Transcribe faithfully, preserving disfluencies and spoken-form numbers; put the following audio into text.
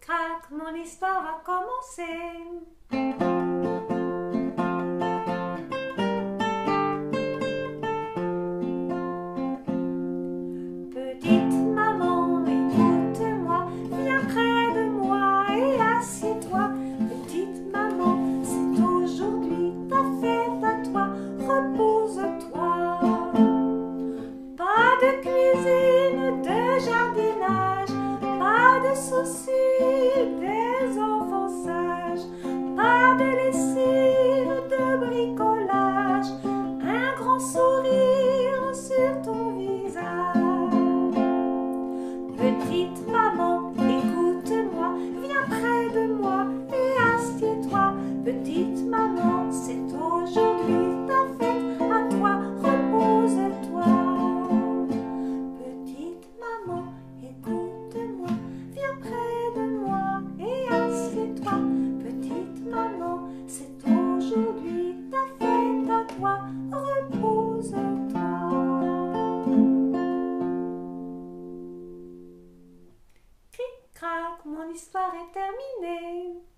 Cric-crac, mon histoire va commencer. Petite maman, écoute-moi, viens près de moi et assieds-toi. Petite maman, c'est aujourd'hui ta fête à toi, repose-toi. Pas de cuisine, de jardinage, pas de soucis des enfants sages, pas de lessive, de bricolage, un grand sourire sur ton visage. Petite maman, écoute-moi, viens près de moi et assieds-toi. Petite maman, c'est aujourd'hui ta fête, à toi, repose-toi. Petite maman, écoute-moi, viens près de moi et assieds-toi. Petite maman, c'est aujourd'hui ta fête, à toi, repose-toi. Cric-crac, mon histoire est terminée.